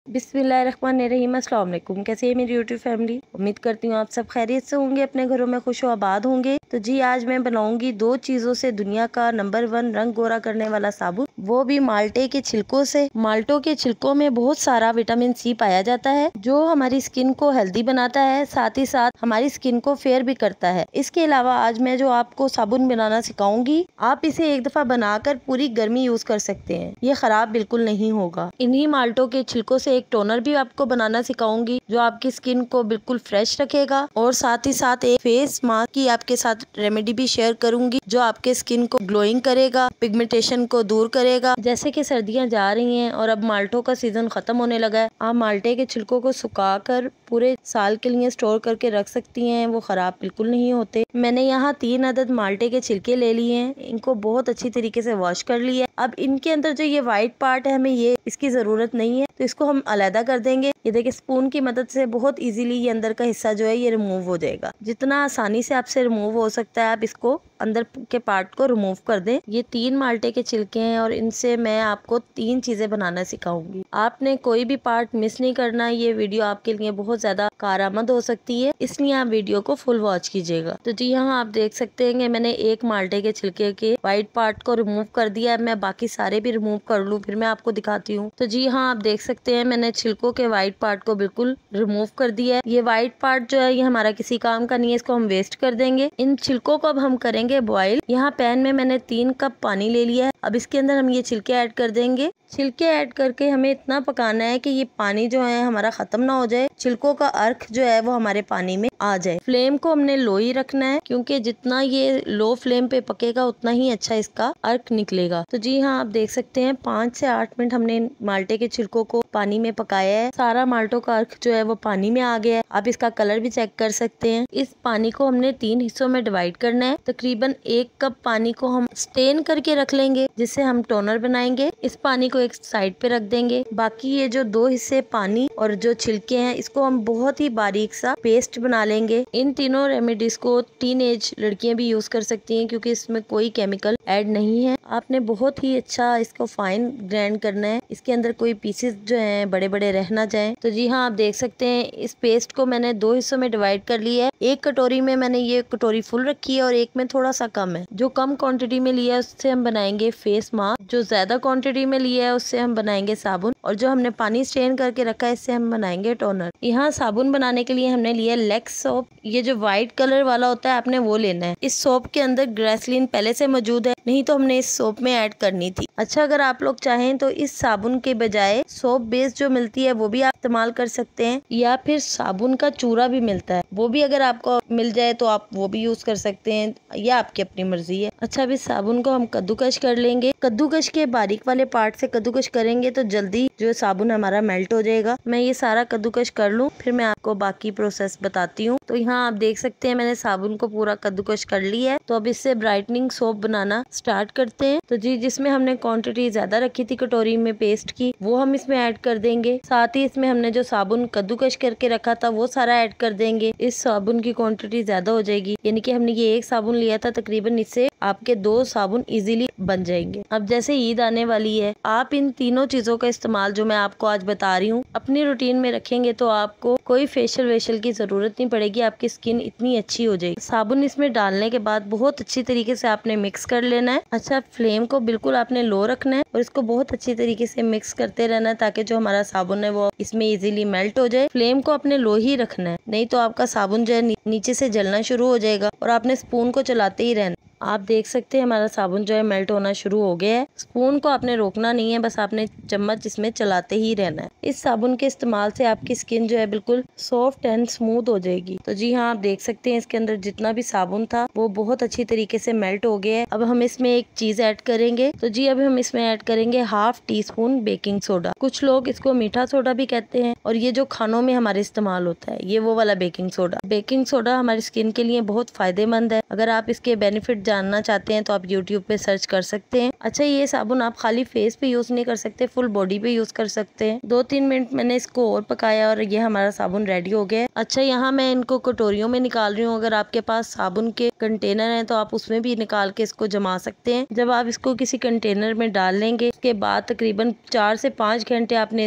बिस्मिल्लाहिर्रहमानिर्रहीम। अस्सलाम वालेकुम। कैसे है मेरी यूट्यूब फैमिली? उम्मीद करती हूँ आप सब खैरियत से होंगे, अपने घरों में खुश आबाद होंगे। तो जी आज मैं बनाऊंगी दो चीजों से दुनिया का नंबर 1 रंग गोरा करने वाला साबुन, वो भी माल्टे के छिलकों से। माल्टों के छिलकों में बहुत सारा विटामिन सी पाया जाता है जो हमारी स्किन को हेल्दी बनाता है, साथ ही साथ हमारी स्किन को फेयर भी करता है। इसके अलावा आज मैं जो आपको साबुन बनाना सिखाऊंगी, आप इसे एक दफा बनाकर पूरी गर्मी यूज कर सकते हैं। ये खराब बिल्कुल नहीं होगा। इन्हीं माल्टों के छिलकों से एक टोनर भी आपको बनाना सिखाऊंगी जो आपकी स्किन को बिल्कुल फ्रेश रखेगा, और साथ ही साथ एक फेस मास्क की आपके साथ रेमेडी भी शेयर करूंगी जो आपके स्किन को ग्लोइंग करेगा, पिगमेंटेशन को दूर करेगा। जैसे कि सर्दियां जा रही हैं और अब माल्टों का सीजन खत्म होने लगा है, आप माल्टे के छिलकों को सुखाकर पूरे साल के लिए स्टोर करके रख सकती हैं, वो खराब बिल्कुल नहीं होते। मैंने यहाँ 3 अदद माल्टे के छिलके ले लिए हैं, इनको बहुत अच्छी तरीके से वॉश कर लिया। अब इनके अंदर जो ये व्हाइट पार्ट है, हमें ये इसकी जरूरत नहीं है, तो इसको हम अलहदा कर देंगे। ये देखिए स्पून की मदद से बहुत इजीली ये अंदर का हिस्सा जो है ये रिमूव हो जाएगा। जितना आसानी से आपसे रिमूव हो सकता है आप इसको अंदर के पार्ट को रिमूव कर दें। ये 3 माल्टे के छिलके हैं और इनसे मैं आपको 3 चीजें बनाना सिखाऊंगी। आपने कोई भी पार्ट मिस नहीं करना, ये वीडियो आपके लिए बहुत ज्यादा कारआमद हो सकती है, इसलिए आप वीडियो को फुल वॉच कीजिएगा। तो जी हाँ, आप देख सकते हैं कि मैंने एक माल्टे के छिलके के व्हाइट पार्ट को रिमूव कर दिया है। मैं बाकी सारे भी रिमूव कर लूँ फिर मैं आपको दिखाती हूँ। तो जी हाँ, आप देख सकते हैं मैंने छिलकों के व्हाइट पार्ट को बिल्कुल रिमूव कर दिया है। ये व्हाइट पार्ट जो है ये हमारा किसी काम का नहीं है, इसको हम वेस्ट कर देंगे। इन छिलकों को अब हम करेंगे बॉईल। यहाँ पैन में मैंने 3 कप पानी ले लिया है। अब इसके अंदर हम ये छिलके ऐड कर देंगे। छिलके ऐड करके हमें इतना पकाना है कि ये पानी जो है हमारा खत्म ना हो जाए, छिलकों का अर्क जो है वो हमारे पानी में आ जाए। फ्लेम को हमने लो ही रखना है, क्योंकि जितना ये लो फ्लेम पे पकेगा उतना ही अच्छा इसका अर्क निकलेगा। तो जी हाँ, आप देख सकते हैं 5 से 8 मिनट हमने माल्टे के छिलकों को पानी में पकाया है। सारा माल्टों का अर्क जो है वो पानी में आ गया है। आप इसका कलर भी चेक कर सकते हैं। इस पानी को हमने 3 हिस्सों में डिवाइड करना है। तकरीबन 1 कप पानी को हम स्टेन करके रख लेंगे, जिससे हम टोनर बनाएंगे। इस पानी को एक साइड पे रख देंगे। बाकी ये जो 2 हिस्से पानी और जो छिलके हैं, इसको हम बहुत ही बारीक सा पेस्ट बना लेंगे। इन तीनों रेमेडीज को टीनेज लड़कियां भी यूज कर सकती हैं, क्योंकि इसमें कोई केमिकल ऐड नहीं है। आपने बहुत ही अच्छा इसको फाइन ग्राइंड करना है, इसके अंदर कोई पीसेस जो हैं बड़े बड़े रह ना जाएं। तो जी हाँ, आप देख सकते हैं इस पेस्ट को मैंने 2 हिस्सों में डिवाइड कर लिया है। एक कटोरी में मैंने ये कटोरी फुल रखी है और एक में थोड़ा सा कम है। जो कम क्वांटिटी में लिया है उससे हम बनाएंगे फेस मास्क, जो ज्यादा क्वांटिटी में लिया है उससे हम बनाएंगे साबुन, और जो हमने पानी स्ट्रेन करके रखा है इससे हम बनाएंगे टोनर। यहाँ साबुन बनाने के लिए हमने लिया लेक्स सोप। ये जो व्हाइट कलर वाला होता है आपने वो लेना है। इस सोप के अंदर ग्लिसरीन पहले से मौजूद है, नहीं तो हमने इस सोप में ऐड करनी थी। अच्छा, अगर आप लोग चाहें तो इस साबुन के बजाय सोप बेस जो मिलती है वो भी आप इस्तेमाल कर सकते हैं, या फिर साबुन का चूरा भी मिलता है, वो भी अगर आपको मिल जाए तो आप वो भी यूज कर सकते हैं, या आपकी अपनी मर्जी है। अच्छा, अब इस साबुन को हम कद्दूकश कर लेंगे। कद्दूकश के बारीक वाले पार्ट से कद्दूकश करेंगे तो जल्दी जो साबुन हमारा मेल्ट हो जाएगा। मैं ये सारा कद्दूकश कर लूँ फिर मैं आपको बाकी प्रोसेस बताती हूँ। तो यहाँ आप देख सकते हैं मैंने साबुन को पूरा कद्दूकश कर लिया है। तो अब इससे ब्राइटनिंग सोप बनाना स्टार्ट करते हैं। तो जी, जिसमें हमने क्वांटिटी ज्यादा रखी थी कटोरी में पेस्ट की, वो हम इसमें ऐड कर देंगे। साथ ही इसमें हमने जो साबुन कद्दूकश करके रखा था वो सारा ऐड कर देंगे। इस साबुन की क्वांटिटी ज्यादा हो जाएगी, यानी कि हमने ये 1 साबुन लिया था, तकरीबन इससे आपके 2 साबुन इजीली बन जाएंगे। अब जैसे ईद आने वाली है, आप इन तीनों चीजों का इस्तेमाल जो मैं आपको आज बता रही हूँ अपनी रूटीन में रखेंगे तो आपको कोई फेशियल वेशियल की जरूरत नहीं पड़ेगी, आपकी स्किन इतनी अच्छी हो जाएगी। साबुन इसमें डालने के बाद बहुत अच्छी तरीके से आपने मिक्स कर लेना है। अच्छा, फ्लेम को बिल्कुल आपने लो रखना है और इसको बहुत अच्छी तरीके से मिक्स करते रहना है, ताकि जो हमारा साबुन है वो इसमें इजीली मेल्ट हो जाए। फ्लेम को आपने लो ही रखना है, नहीं तो आपका साबुन जो है नीचे से जलना शुरू हो जाएगा, और आपने स्पून को चलाते ही रहना। आप देख सकते हैं हमारा साबुन जो है मेल्ट होना शुरू हो गया है। स्पून को आपने रोकना नहीं है, बस आपने चम्मच इसमें चलाते ही रहना है। इस साबुन के इस्तेमाल से आपकी स्किन जो है बिल्कुल सॉफ्ट एंड स्मूथ हो जाएगी। तो जी हाँ, आप देख सकते हैं इसके अंदर जितना भी साबुन था वो बहुत अच्छी तरीके से मेल्ट हो गया है। अब हम इसमें एक चीज ऐड करेंगे। तो जी, अब हम इसमें ऐड करेंगे 1/2 टीस्पून बेकिंग सोडा। कुछ लोग इसको मीठा सोडा भी कहते हैं, और ये जो खानों में हमारे इस्तेमाल होता है ये वो वाला बेकिंग सोडा। बेकिंग सोडा हमारी स्किन के लिए बहुत फायदेमंद है। अगर आप इसके बेनिफिट जानना चाहते हैं तो आप YouTube पे सर्च कर सकते हैं। अच्छा, ये साबुन आप खाली फेस पे यूज नहीं कर सकते, फुल बॉडी पे यूज कर सकते हैं। 2-3 मिनट मैंने इसको और पकाया और ये हमारा साबुन रेडी हो गया है। अच्छा, यहाँ मैं इनको कटोरियों में निकाल रही हूँ। अगर आपके पास साबुन के कंटेनर हैं तो आप उसमें भी निकाल के इसको जमा सकते हैं। जब आप इसको किसी कंटेनर में डाल लेंगे, उसके बाद तकरीबन 4 से 5 घंटे आपने इसको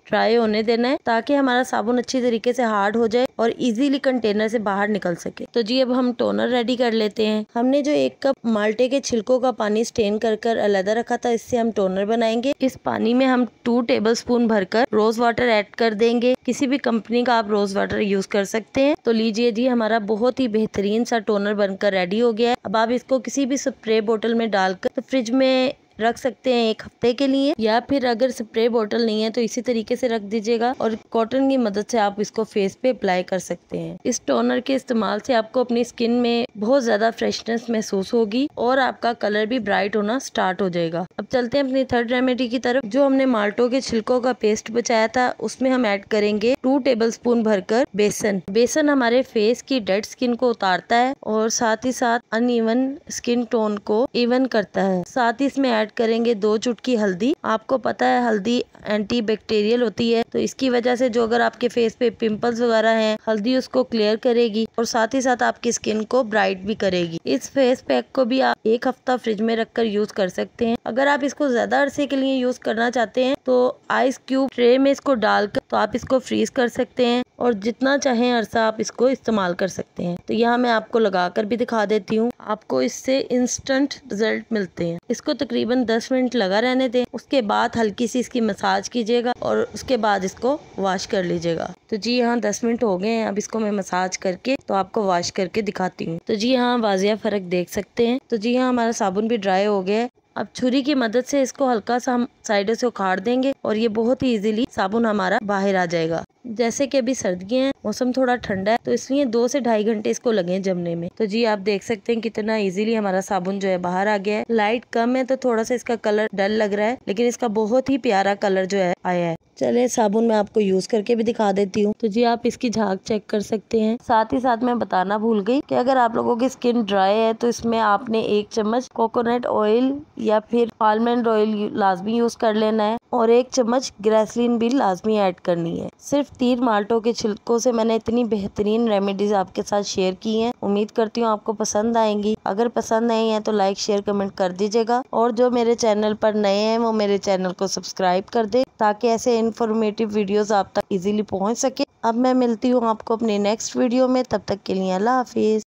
ड्राई होने देना है ताकि हमारा साबुन अच्छी तरीके से हार्ड हो जाए और इजीली कंटेनर से बाहर निकल सके। तो जी अब हम टोनर रेडी कर लेते हैं। हमने जो 1 कप माल्टे के छिलकों का पानी स्टेन कर अलग रखा था, इससे हम टोनर बनाएंगे। इस पानी में हम 2 टेबलस्पून भरकर रोज वाटर ऐड कर देंगे। किसी भी कंपनी का आप रोज वाटर यूज कर सकते हैं। तो लीजिए जी, हमारा बहुत ही बेहतरीन सा टोनर बनकर रेडी हो गया है। अब आप इसको किसी भी स्प्रे बोतल में डालकर तो फ्रिज में रख सकते हैं 1 हफ्ते के लिए, या फिर अगर स्प्रे बोतल नहीं है तो इसी तरीके से रख दीजिएगा और कॉटन की मदद से आप इसको फेस पे अप्लाई कर सकते हैं। इस टोनर के इस्तेमाल से आपको अपनी स्किन में बहुत ज्यादा फ्रेशनेस महसूस होगी और आपका कलर भी ब्राइट होना स्टार्ट हो जाएगा। अब चलते हैं अपनी थर्ड रेमेडी की तरफ। जो हमने माल्टो के छिलकों का पेस्ट बचाया था उसमें हम ऐड करेंगे 2 टेबलस्पून भरकर बेसन। बेसन हमारे फेस की डेड स्किन को उतारता है और साथ ही साथ अनइवन स्किन टोन को इवन करता है। साथ ही इसमें ऐड करेंगे 2 चुटकी हल्दी। आपको पता है हल्दी एंटी बैक्टीरियल होती है, तो इसकी वजह से जो अगर आपके फेस पे पिंपल्स वगैरह हैं, हल्दी उसको क्लियर करेगी और साथ ही साथ आपकी स्किन को ब्राइट भी करेगी। इस फेस पैक को भी आप 1 हफ्ता फ्रिज में रखकर यूज कर सकते हैं। अगर आप इसको ज्यादा अरसे के लिए यूज करना चाहते हैं तो आइस क्यूब ट्रे में इसको डालकर तो आप इसको फ्रीज कर सकते हैं और जितना चाहें अरसा आप इसको इस्तेमाल कर सकते हैं। तो यहाँ मैं आपको लगाकर भी दिखा देती हूँ। आपको इससे इंस्टेंट रिजल्ट मिलते हैं। इसको तकरीबन 10 मिनट लगा रहने दें, उसके बाद हल्की सी इसकी मसाज कीजिएगा और उसके बाद इसको वॉश कर लीजिएगा। तो जी यहाँ 10 मिनट हो गए हैं। अब इसको मैं मसाज करके तो आपको वॉश करके दिखाती हूँ। तो जी यहाँ वाजिया फर्क देख सकते हैं। तो जी यहाँ हमारा साबुन भी ड्राई हो गया है। अब छुरी की मदद से इसको हल्का सा हम साइडों से उखाड़ देंगे और ये बहुत ही इजीली साबुन हमारा बाहर आ जाएगा। जैसे कि अभी सर्दियाँ हैं, मौसम थोड़ा ठंडा है, तो इसलिए 2 से 2.5 घंटे इसको लगे जमने में। तो जी आप देख सकते हैं कितना इजीली हमारा साबुन जो है बाहर आ गया है। लाइट कम है तो थोड़ा सा इसका कलर डल लग रहा है, लेकिन इसका बहुत ही प्यारा कलर जो है आया है। चले साबुन मैं आपको यूज करके भी दिखा देती हूँ। तो जी आप इसकी झाग चेक कर सकते हैं। साथ ही साथ मैं बताना भूल गई कि अगर आप लोगों की स्किन ड्राई है तो इसमें आपने 1 चम्मच कोकोनट ऑयल या फिर आलमंड ऑयल लाजमी यूज कर लेना है और 1 चम्मच ग्रेसलीन भी लाजमी ऐड करनी है। सिर्फ 3 माल्टों के छिलकों से मैंने इतनी बेहतरीन रेमेडीज आपके साथ शेयर की हैं। उम्मीद करती हूँ आपको पसंद आएंगी। अगर पसंद आई है तो लाइक शेयर कमेंट कर दीजिएगा और जो मेरे चैनल पर नए हैं वो मेरे चैनल को सब्सक्राइब कर दे ताकि ऐसे इन्फॉर्मेटिव वीडियोस आप तक इजीली पहुंच सके। अब मैं मिलती हूँ आपको अपने नेक्स्ट वीडियो में। तब तक के लिए अल्लाह हाफिज।